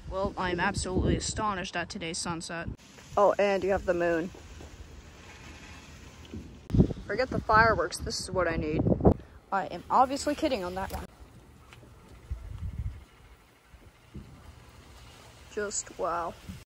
Well, I'm absolutely astonished at today's sunset. Oh, and you have the moon. Forget the fireworks, this is what I need. I am obviously kidding on that one. Just wow.